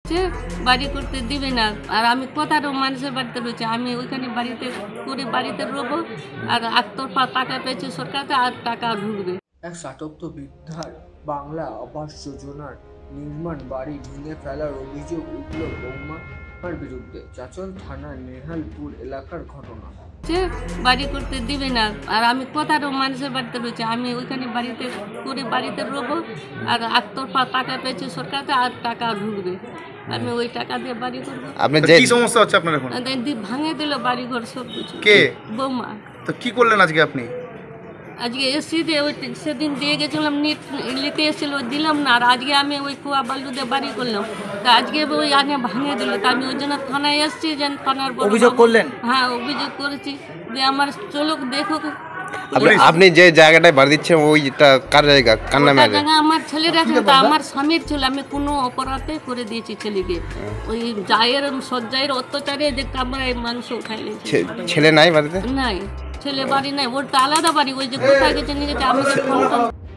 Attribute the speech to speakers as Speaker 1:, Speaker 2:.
Speaker 1: সে বাড়ি করতে দিবে না। আর আমি কোথাও মানুষের বাড়িতে রয়েছে, আমি ওইখানে বাড়িতে করে বাড়িতে রবো। আর একতরফা টাকা পেয়েছে সরকারতে, আর টাকা ঢুকবে।
Speaker 2: এক ষাটোক্ত বৃদ্ধার বাংলা আবাস যোজনার নির্মাণ বাড়ি ভেঙে ফেলার অভিযোগ উঠল বৌমার বিরুদ্ধে। চাঁচল থানার নেহালপুর এলাকার ঘটনা।
Speaker 1: সে বাড়ি করতে দিবে না। আর আমি কোথাও মানুষের বাড়িতে রয়েছে, আমি ওইখানে বাড়িতে করে বাড়িতে রবো। আর একতরফা টাকা পেয়েছে সরকারতে, আর টাকা ঢুকবে। আমি ওই টাকা দিয়ে বাড়ি করবো।
Speaker 3: আপনার কি সমস্যা হচ্ছে আপনার এখন?
Speaker 1: ভাঙে দিল বাড়ি ঘর সব কিছু।
Speaker 3: কে?
Speaker 1: বৌমা।
Speaker 3: তো কি করলেন আজকে আপনি?
Speaker 1: আজকে এসি দিয়ে ওই সেদিন দিয়ে গেছিলাম, নিট নিতে এসেছিল, দিলাম না। আর আজকে আমি ওই কুয়া বালু দিয়ে বাড়ি করলাম। তা আজকে ওই আনে ভাঙে দিল। তা আমি ওই জন্য থানায় এসেছি, যেন থানার
Speaker 4: অভিযোগ করলেন?
Speaker 1: হ্যাঁ, অভিযোগ করেছি যে আমার চলুক দেখুক।
Speaker 3: আপনি যে জায়গাটায় বাড়ি দিচ্ছেন ওইটা কার জায়গা, কার নামে?
Speaker 1: জায়গা আমার ছেলের আছে, তা আমার স্বামীর ছিল। আমি কোনো অপরাধে করে দিয়েছি ছেলেকে। ওই জায়ের সজ্জায়ের অত্যাচারে যে কামড়ায় মানুষ উঠাই নিয়েছে।
Speaker 3: ছেলে নাই বাড়িতে?
Speaker 1: নাই, ছেলে বাড়ি নাই, ওর তো আলাদা বাড়ি। ওই যে কোথায় গেছে নিয়ে গেছে, আমি